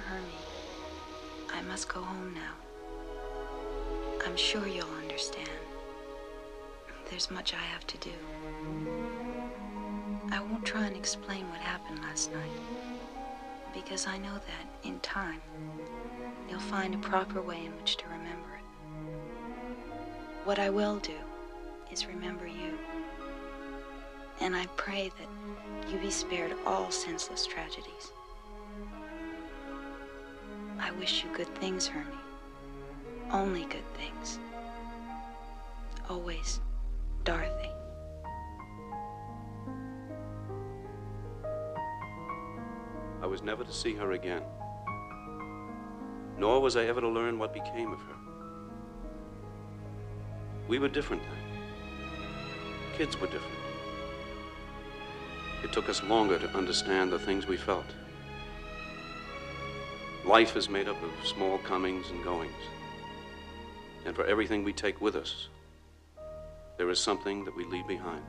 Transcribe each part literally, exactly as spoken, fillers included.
Hermie, I must go home now. I'm sure you'll understand. There's much I have to do. I won't try and explain what happened last night, because I know that, in time, you'll find a proper way in which to remember it. What I will do is remember you. And I pray that you be spared all senseless tragedies. I wish you good things, Hermie. Only good things. Always, Dorothy. I was never to see her again. Nor was I ever to learn what became of her. We were different then. Kids were different. It took us longer to understand the things we felt. Life is made up of small comings and goings. And for everything we take with us, there is something that we leave behind.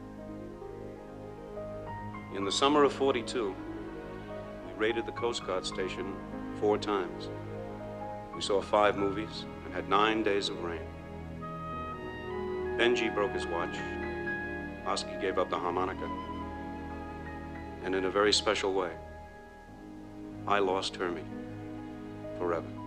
In the summer of forty-two, we raided the Coast Guard station four times. We saw five movies and had nine days of rain. Benji broke his watch. Oski gave up the harmonica. And in a very special way, I lost Hermie forever.